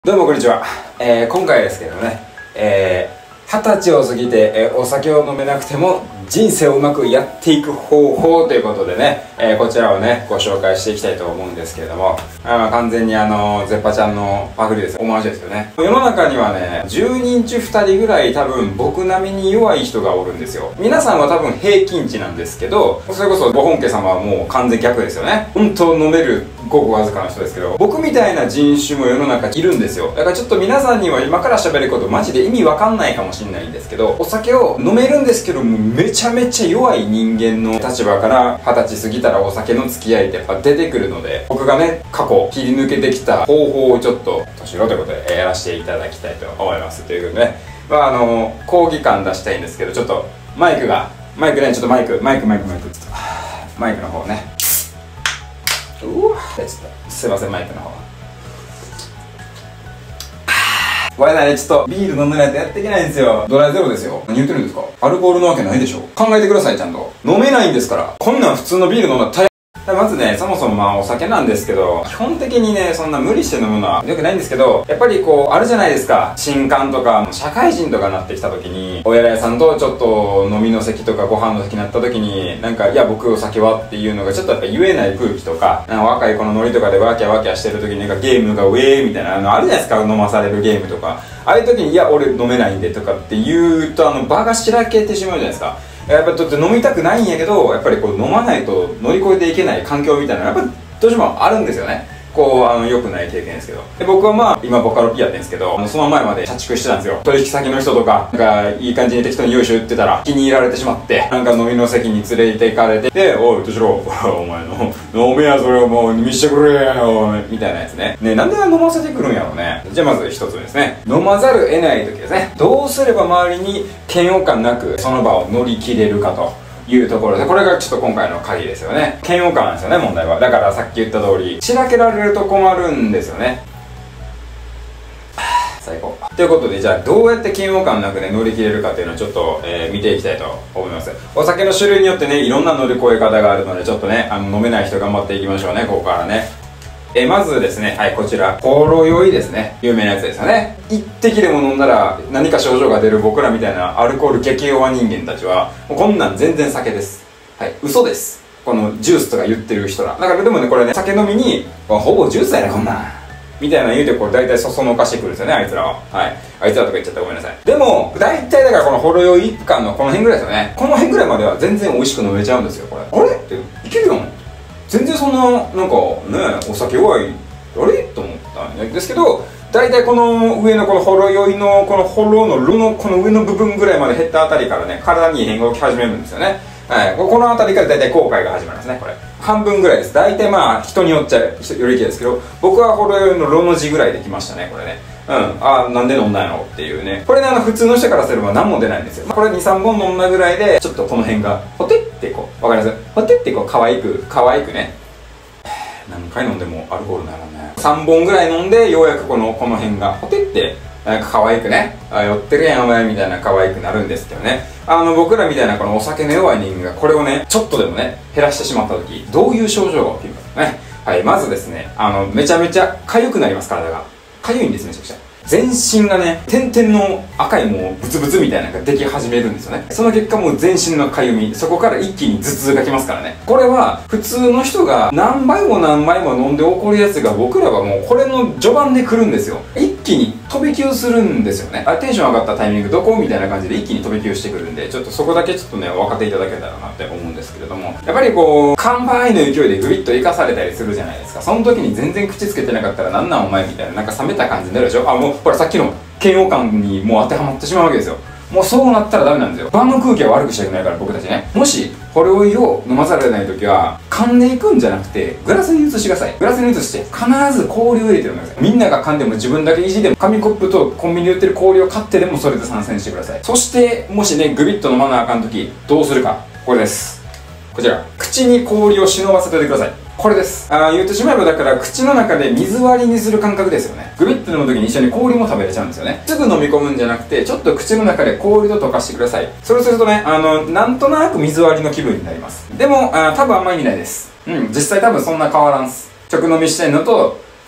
どうもこんにちは。今回ですけどね、20歳を過ぎて、お酒を飲めなくても人生をうまくやっていく方法ということでね、こちらをね、ご紹介していきたいと思うんですけれども、完全にゼッパちゃんのパクリです。オマージュですよね。世の中にはね、10人中2人ぐらい多分僕並みに弱い人がおるんですよ。皆さんは多分平均値なんですけど、それこそご本家様はもう完全逆ですよね。本当飲めるごくわずかな人ですけど、僕みたいな人種も世の中いるんですよ。だからちょっと皆さんには今から喋ることマジで意味わかんないかもしれないんですけど、お酒を飲めるんですけどもめちゃめちゃ弱い人間の立場から20歳過ぎたらお酒の付き合いってやっぱ出てくるので、僕がね過去切り抜けてきた方法をちょっと年ろということでやらせていただきたいと思います。ということでね、講義感出したいんですけど、ちょっとマイクね、ちょっとマイクの方ね、ちょっとすいません、マイクの方これね、ちょっとビール飲めないとやっていけないんですよ。ドライゼロですよ。何言ってるんですか。アルコールのわけないでしょ。考えてください、ちゃんと。飲めないんですから。こんなん普通のビール飲んだら大変。まずね、そもそもお酒なんですけど、基本的にね、そんな無理して飲むのは良くないんですけど、やっぱりこう、あるじゃないですか。新歓とか、社会人とかなってきた時に、おやら屋さんとちょっと飲みの席とかご飯の席になった時に、なんか、いや、僕お酒はっていうのがちょっとやっぱ言えない空気とか、若い子のノリとかでワキャワキャしてる時になんかゲームがウェーみたいな、あるじゃないですか、飲まされるゲームとか。ああいう時に、いや、俺飲めないんでとかって言うと、場がしらけてしまうじゃないですか。やっぱり飲みたくないんやけど、やっぱりこう飲まないと乗り越えていけない環境みたいなのやっぱりどうしてもあるんですよね。こう良くない経験ですけど。で、僕は今ボカロ P やってるんですけど、その前まで社畜してたんですよ。取引先の人とか、なんかいい感じに適当によいしょ言ってたら気に入られてしまって、なんか飲みの席に連れて行かれて、で、おい、どうしろ、お前の飲めやそれをもう見してくれよ、みたいなやつね。ね、なんで飲ませてくるんやろうね。じゃあまず一つ目ですね。飲まざる得ない時ですね。どうすれば周りに嫌悪感なくその場を乗り切れるかというところで、これがちょっと今回の鍵ですよね。嫌悪感なんですよね、問題は。だからさっき言った通り、しらけられると困るんですよね。最高。ということで、じゃあどうやって嫌悪感なくね、乗り切れるかっていうのをちょっと、見ていきたいと思います。お酒の種類によってね、いろんな乗り越え方があるので、ちょっとね、飲めない人頑張っていきましょうね、ここからね。まずですね、はい、こちら、ほろ酔いですね。有名なやつですよね。一滴でも飲んだら何か症状が出る僕らみたいなアルコール激弱人間たちは、もうこんなん全然酒です。はい、嘘です。このジュースとか言ってる人ら。だからでもね、これね、酒飲みに、ほぼジュースやね、こんなん。みたいなの言うて、これ大体そのかしてくるんですよね、あいつらは。はい。あいつらとか言っちゃったらごめんなさい。でも、大体だからこのほろ酔い一貫のこの辺ぐらいですよね。この辺ぐらいまでは全然美味しく飲めちゃうんですよ、これ。あれって、いけるよん。全然そんな、なんかね、お酒弱い、あれと思ったんですけど、大体この上のこのほろ酔いのこのほろの炉のこの上の部分ぐらいまで減ったあたりからね、体に異変が起き始めるんですよね。はい、このあたりから大体後悔が始まりますね、これ。半分ぐらいです。大体人によっちゃよりきですけど、僕はほろ酔いの炉の字ぐらいできましたね、これね。なんで飲んだんやろっていうね。これね、普通の人からすれば何も出ないんですよ。これ2、3本飲んだぐらいで、ちょっとこの辺が、ほてってこう、わかります？ほてってこう、可愛くね。何回飲んでもアルコールならね。3本ぐらい飲んで、ようやくこの辺が、ほてって、なんか可愛くね、酔ってるやんお前みたいな可愛くなるんですけどね。僕らみたいなこのお酒の弱い人間がこれをね、ちょっとでもね、減らしてしまった時、どういう症状が起きるかね。はい、まずですね、めちゃめちゃ痒くなります、体が。痒いんです、めちゃくちゃ。全身がね、点々の赤いもうブツブツみたいなのができ始めるんですよね。その結果もう全身のかゆみ、そこから一気に頭痛がきますからね。これは普通の人が何杯も何杯も飲んで起こるやつが、僕らはもうこれの序盤で来るんですよ。一気に飛び級するんですよね。テンション上がったタイミングどこみたいな感じで一気に飛び級してくるんで、ちょっとそこだけちょっとね、分かっていただけたらなって思うんですけれども、やっぱりこう乾杯の勢いでグビッと生かされたりするじゃないですか。その時に全然口つけてなかったらなんなんお前みたいな、なんか冷めた感じになるでしょ。もうほらさっきの嫌悪感にもう当てはまってしまうわけですよ。もうそうなったらダメなんですよ。場の空気は悪くしちゃいけないから、僕たちね。もしほろ酔いを飲まざるを得ない時は、噛んでいくんじゃなくてグラスに移してください。グラスに移して必ず氷を入れて飲んでください。みんなが噛んでも自分だけ意地でも紙コップとコンビニで売ってる氷を買ってでもそれで参戦してください。そしてもしね、グビッと飲まなあかん時どうするか、これです。こちら、口に氷を忍ばせておいてください。これです。言ってしまえばだから口の中で水割りにする感覚ですよね。グビッと飲む時に一緒に氷も食べれちゃうんですよね。すぐ飲み込むんじゃなくて、ちょっと口の中で氷と溶かしてください。それするとね、なんとなく水割りの気分になります。でも多分あんま意味ないです。実際多分そんな変わらんす。直飲みしてんのと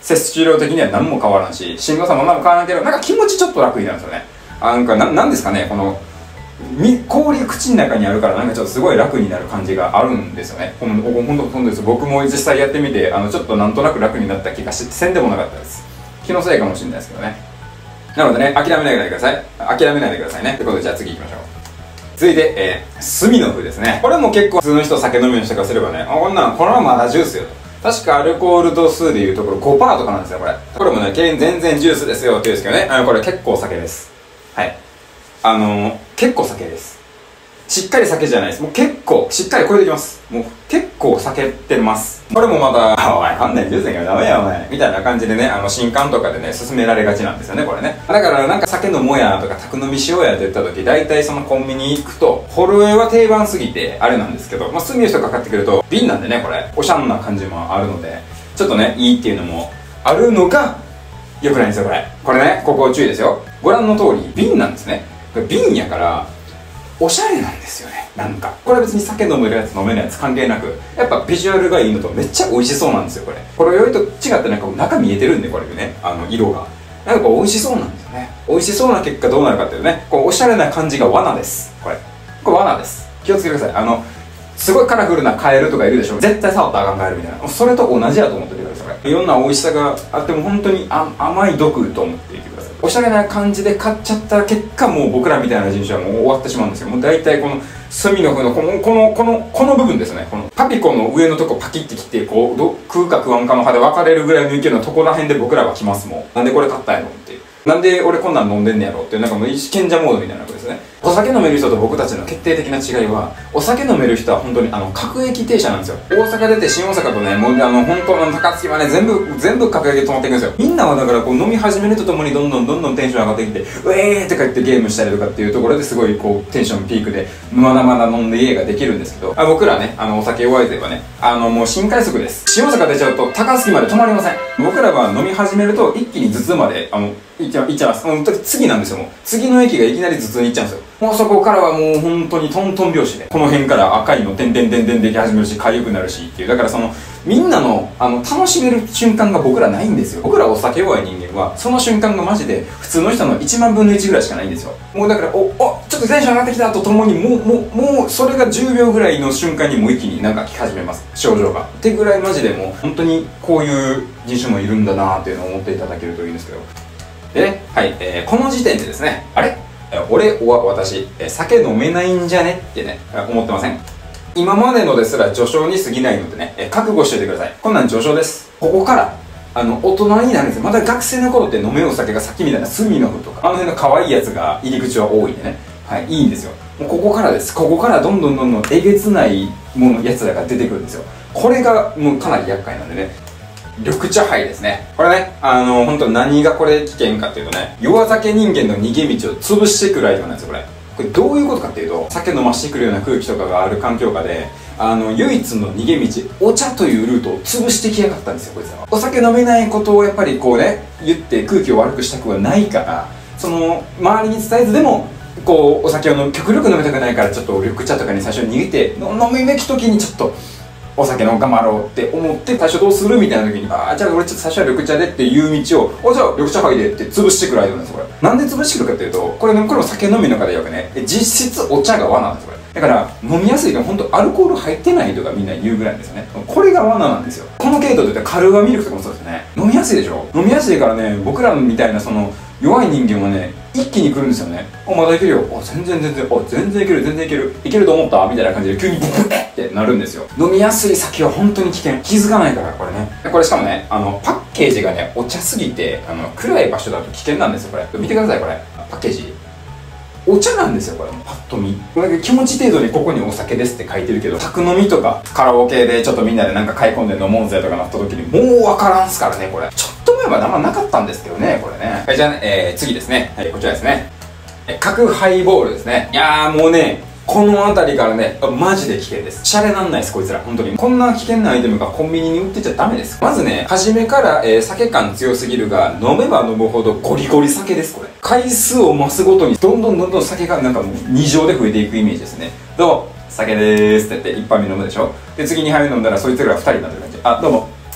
摂取量的には何も変わらんし、しんどさも何も変わらんけど、なんか気持ちちょっと楽になるんですよね。なんですかね、この、氷が口の中にあるからなんかちょっとすごい楽になる感じがあるんですよね。ほんとです。僕も実際やってみて、ちょっとなんとなく楽になった気がして、せんでもなかったです。気のせいかもしれないですけどね。なのでね、諦めないでください。諦めないでくださいね。ということで、じゃあ次行きましょう。続いて、スミノフですね。これも結構普通の人、酒飲みの人からすればね、これはまだジュースよと。確かアルコール度数でいうところ 5% とかなんですよ、これ。これもね、全然ジュースですよって言うんですけどね、これ結構酒です。はい。結構酒です。しっかり酒じゃないです。もう結構、しっかり超えてきます。もう結構酒ってます。これもまだ、お前、こんなんジュースやからダメやお前。みたいな感じでね、新刊とかでね、勧められがちなんですよね、これね。だからなんか酒飲もうやとか、宅飲みしようやって言った時、大体そのコンビニ行くと、ホロエは定番すぎて、あれなんですけど、炭の人がかかってくると、瓶なんでね、これ、おしゃんな感じもあるので、ちょっとね、いいっていうのもあるのが、良くないんですよ、これ。これね、ここ注意ですよ。ご覧の通り、瓶なんですね。これ瓶やから、おしゃれなんですよね。なんかこれは別に酒飲めるやつ飲めないやつ関係なく、やっぱビジュアルがいいのとめっちゃ美味しそうなんですよ。これよりと違ってなんか中見えてるんで、これでね、色がなんか美味しそうなんですよね。美味しそうな結果どうなるかっていうね、こうおしゃれな感じが罠です。これ罠です。気をつけてください。すごいカラフルなカエルとかいるでしょ。絶対触ったらあかんカエルみたいな、それと同じやと思っててください。いろんな美味しさがあっても本当に甘い毒と思っていてください。おしゃれな感じで買っちゃった結果、もう僕らみたいな人種はもう終わってしまうんですよ。もう大体このスミノフのこの部分ですね。このパピコの上のとこパキって切って、こう食うか食わんかの歯で分かれるぐらいの勢いのとこら辺で僕らは来ます。もうなんでこれ買ったんやろっていう、なんで俺こんなん飲んでんねやろっていう、なんかもう賢者モードみたいなことですね。お酒飲める人と僕たちの決定的な違いは、お酒飲める人は本当に各駅停車なんですよ。大阪出て新大阪とね、もう本当の高槻はね、全部各駅で止まっていくんですよ。みんなはだからこう飲み始めるとともにどんどんテンション上がってきて、ウェーって帰ってゲームしたりとかっていうところですごいこうテンションピークでまだまだ飲んで家ができるんですけど、僕らね、お酒弱いといえばね、もう新快速です。新大阪出ちゃうと高槻まで止まりません。僕らは飲み始めると一気に頭痛まで行っちゃいます。もう次なんですよ。もう次の駅がいきなり頭痛に行っちゃうんですよ。もうそこからはもう本当にトントン拍子で、この辺から赤いの点々でき始めるし、痒くなるしっていう、だからそのみんなの楽しめる瞬間が僕らないんですよ。僕らお酒弱い人間はその瞬間がマジで普通の人の1万分の1ぐらいしかないんですよ。もうだからちょっとテンション上がってきたとともにもうそれが10秒ぐらいの瞬間にもう一気になんか来始めます、症状が。ってぐらいマジでもう本当にこういう人種もいるんだなっていうのを思っていただけるといいんですけど。で、はい、この時点でですね、あれ私、酒飲めないんじゃねってね、思ってません？今までのですら序章に過ぎないのでね、覚悟しておいてください。こんなん序章です。ここから大人になるんですよ。まだ学生の頃って飲めるお酒がさっきみたいなスミノフとか辺の可愛いやつが入り口は多いんでね、はい、いいんですよ。もうここからです。ここからどんどんえげつないやつらが出てくるんですよ。これがもうかなり厄介なんでね、緑茶杯ですね。これね、本当何がこれ危険かっていうとね、弱酒人間の逃げ道を潰してくるアイテムなんですよ、これどういうことかっていうと、酒飲ましてくるような空気とかがある環境下で、唯一の逃げ道、お茶というルートを潰してきやがったんですよ、こいつらは。お酒飲めないことをやっぱりこうね、言って空気を悪くしたくはないから、その、周りに伝えずでも、こう、お酒を極力飲みたくないから、ちょっと緑茶とかに最初に逃げて、飲むべき時にちょっと、お酒の頑張ろうって思って最初どうするみたいな時に、じゃあ俺ちょっと最初は緑茶でっていう道を、じゃあ緑茶杯でって潰してくるアイテムなんですよ、これ。なんで潰してくるかっていうと、これも酒飲みの方でよくね、実質お茶が和なんですよ、これ。だから飲みやすいから本当アルコール入ってないとかみんな言うぐらいですよね。これが罠なんですよ。この系統で言ったらカルーアミルクとかもそうですよね。飲みやすいでしょ。飲みやすいからね、僕らみたいなその弱い人間はね、一気に来るんですよね。まだいけるよ。全然いけるいけると思ったみたいな感じで急にブッってなるんですよ。飲みやすい酒は本当に危険。気づかないからこれね。これしかもね、パッケージがね、お茶すぎて暗い場所だと危険なんですよ、これ。見てください、これ。パッケージお茶なんですよ、これ。パッと見気持ち程度にここにお酒ですって書いてるけど、宅飲みとかカラオケでちょっとみんなでなんか買い込んで飲もうぜとかなった時にもうわからんすからね、これ。ちょっと前はあんまなかったんですけどね、これね。はい、じゃあね、次ですね。はい、こちらですね。角ハイボールですね。いやーもうね、この辺りからね、マジで危険です。シャレなんないです、こいつら。本当に。こんな危険なアイテムがコンビニに売ってちゃダメです。まずね、初めから、酒感強すぎるが、飲めば飲むほどゴリゴリ酒です、これ。回数を増すごとに、どんどん酒がなんかもう2乗で増えていくイメージですね。どうも、酒でーすって言って1杯目飲むでしょ。で、次2杯目飲んだらそいつら2人になってる感じ。どうも、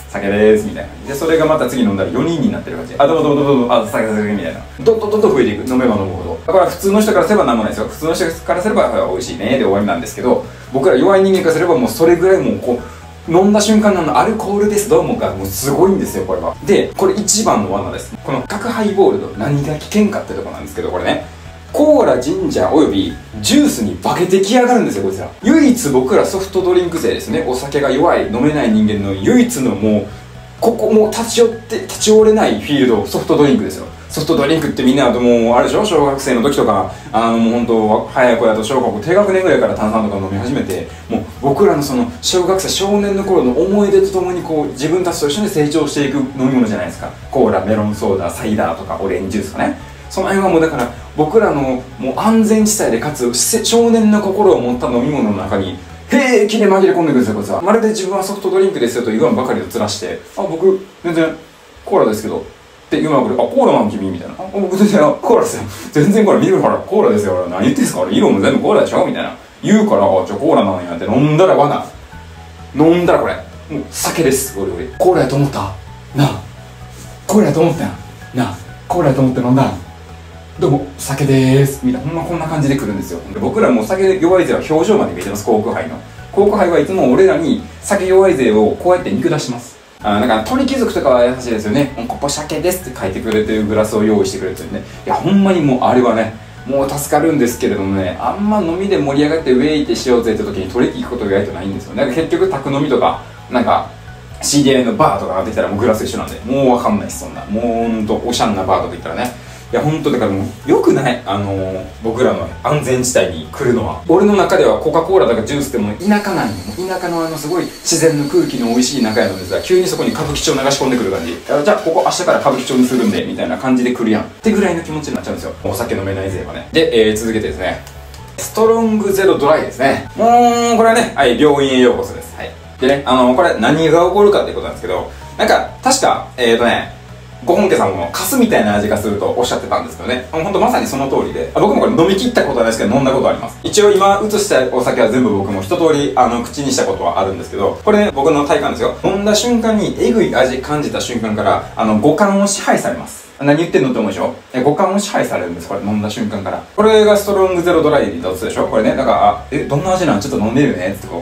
酒ですみたいな。でそれがまた次飲んだら4人になってる感じ。あ、どうもどうもどうも、あ、酒みたいな。どんどんどんどん増えていく、飲めば飲むほど。だから普通の人からすればなんもないですよ。普通の人からすれば美味しいねで終わりなんですけど、僕ら弱い人間からすればもうそれぐらいもうこう飲んだ瞬間のアルコールですどうもがもうすごいんですよ、これは。でこれ一番の罠です。この角ハイボールの何が危険かってとこなんですけど、これね、コーラ、ジンジャーおよびジュースに化けてきやがるんですよ、こいつら。唯一僕らソフトドリンク勢ですね、お酒が弱い飲めない人間の唯一のもうここもう立ち寄れないフィールド、ソフトドリンクですよ。ソフトドリンクってみんなもうあれでしょ、小学生の時とかもう本当早い子だと小学校低学年ぐらいから炭酸とか飲み始めて、もう僕らのその小学生少年の頃の思い出とともにこう自分たちと一緒に成長していく飲み物じゃないですか。コーラ、メロンソーダ、サイダーとかオレンジジュースとかね。その辺はもうだから僕らのもう安全地帯でかつ少年の心を持った飲み物の中に平気で紛れ込んでくるんですよ、こいつは。まるで自分はソフトドリンクですよと言わんばかりをずらして、あ、僕全然コーラですけどって言うばかり、あ、コーラなん君みたいな、あ、僕全然コーラですよ、全然コーラ見るからコーラですよ、何言ってんすか、色も全部コーラでしょみたいな言うから、あ、じゃあコーラなんやって飲んだら罠、飲んだらこれもう酒です。俺コーラやと思ったなあ、コーラやと思ったやんなあ、コーラやと思って飲んだどうも酒でーすみたいな、ほんまこんな感じで来るんですよ。で僕らもう酒弱い勢は表情まで見えてます。コークハイのコークハイはいつも俺らに酒弱い勢をこうやって見下してます。なんか鳥貴族とかは優しいですよね。ここ鮭ですって書いてくれてるグラスを用意してくれてるね。いやほんまにもうあれはねもう助かるんですけれどもね、あんま飲みで盛り上がってウェイってしようぜって時に取り引くことが意外とないんですよ。なんか結局宅飲みとかなんか知り合いのバーとかができたらもうグラス一緒なんでもう分かんないです。そんなもうほんとおしゃんなバーとか行ったらね、いや本当だからもうよくない、僕らの安全地帯に来るのは。俺の中ではコカ・コーラとかジュースってもう田舎なんよ。田舎のすごい自然の空気の美味しい中やのですが、急にそこに歌舞伎町流し込んでくる感じ。じゃあここ明日から歌舞伎町にするんでみたいな感じで来るやんってぐらいの気持ちになっちゃうんですよ、お酒飲めない勢はね。で、続けてですね、ストロングゼロドライですね。これはね、はい、病院へようこそです。はい。でね、これ何が起こるかっていうことなんですけど、なんか確かご本家さんもカスみたいな味がするとおっしゃってたんですけどね、ほんとまさにその通りで、僕もこれ飲み切ったことはないですけど飲んだことあります。一応今移したお酒は全部僕も一通り口にしたことはあるんですけど、これね僕の体感ですよ。飲んだ瞬間にえぐい味感じた瞬間から五感を支配されます。何言ってんのって思うでしょ。五感を支配されるんです、これ飲んだ瞬間から。これがストロングゼロドライだとでしょ。これねだからどんな味なんちょっと飲んでみるねってこ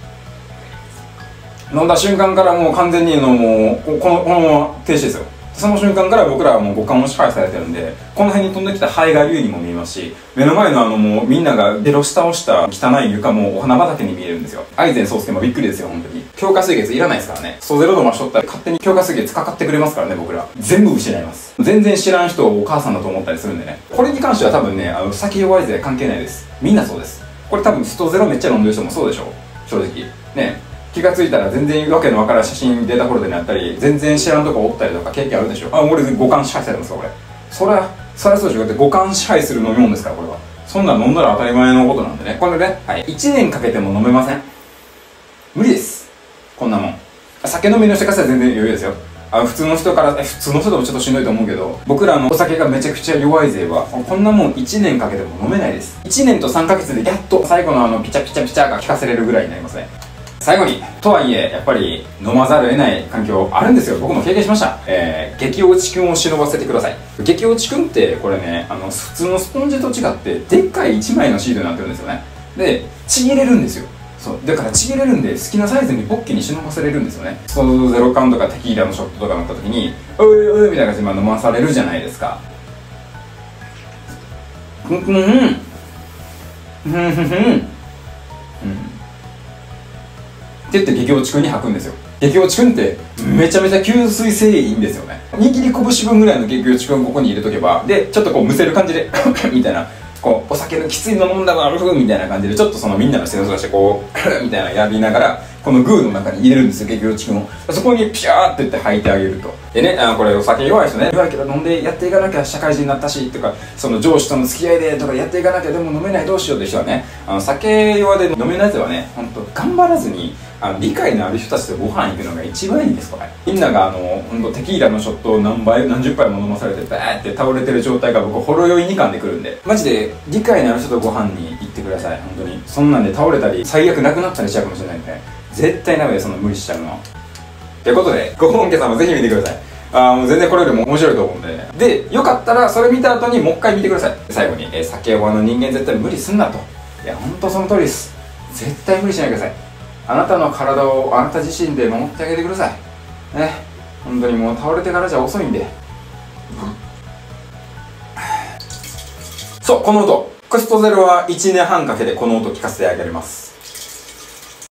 う飲んだ瞬間からもう完全にもうこのまま停止ですよ。その瞬間から僕らはもう五感を支配されてるんで、この辺に飛んできたハエが竜にも見えますし、目の前のもうみんながベロ下をした汚い床もお花畑に見えるんですよ。愛禅宗介もびっくりですよ、本当に。強化水月いらないですからね。ストゼロ度ましとったら勝手に強化水月かかってくれますからね、僕ら。全部失います。全然知らん人をお母さんだと思ったりするんでね。これに関しては多分ね、酒弱い勢関係ないです。みんなそうです。これ多分ストゼロめっちゃ飲んでる人もそうでしょ、正直。ね。気がついたら全然わけのわからん写真データフォルダにあったり、全然知らんとこおったりとか経験あるでしょ。俺五感支配されてますか、これ。そりゃそうでしょ。だって五感支配する飲み物ですから、これは。そんなん飲んだら当たり前のことなんでね。これね、はい、1年かけても飲めません。無理です、こんなもん。酒飲みの人からしたら全然余裕ですよ。普通の人から普通の人でもちょっとしんどいと思うけど、僕らのお酒がめちゃくちゃ弱い勢はこんなもん1年かけても飲めないです。1年と3ヶ月でやっと最後のピチャピチャピチャが効かせれるぐらいになりますね。最後に、とはいえやっぱり飲まざるを得ない環境あるんですよ。僕も経験しました。激落ちくんを忍ばせてください。激落ちくんってこれね、普通のスポンジと違ってでっかい1枚のシートになってるんですよね。でちぎれるんですよ。そうだからちぎれるんで好きなサイズにポッキーに忍ばせれるんですよね。そうゼロ缶とかテキーラのショットとか乗った時においおいみたいな感じで飲まされるじゃないですか。って言って激落ちくんに吐くんですよ。激落ちくんってめちゃめちゃ吸水性いいんですよね。握り拳分ぐらいの激落ちくんここに入れとけば、でちょっとこうむせる感じでみたいな、こうお酒のきついの飲んだわみたいな感じでちょっとそのみんなの背中してこうみたいなやりながらこのグーの中に入れるんですよ、激落ちくんを。そこにピシャーって言って吐いてあげると。でね、これお酒弱い人ね、弱いけど飲んでやっていかなきゃ社会人になったしとか、その上司との付き合いでとかやっていかなきゃでも飲めないどうしようって人はね、酒弱で飲めないやつはね、ほんと頑張らずに理解のある人たちとご飯行くのが一番いいんです。これみんながほんとテキーラのショットを何十杯も飲まされてバーって倒れてる状態が僕ほろ酔い2貫でくるんで、マジで理解のある人とご飯に行ってください。本当にそんなんで倒れたり最悪なくなったりしちゃうかもしれないんで、絶対ダメでその無理しちゃうのは。 ということで、ご本家さんもぜひ見てください。もう全然これよりも面白いと思うんでね。で、よかったらそれ見た後にもう一回見てください。最後に、酒弱の人間絶対無理すんなと。いや、ほんとその通りです。絶対無理しないでください。あなたの体をあなた自身で守ってあげてください。ね。本当にもう倒れてからじゃ遅いんで。そう、この音。コストゼロは1年半かけてこの音聞かせてあげます。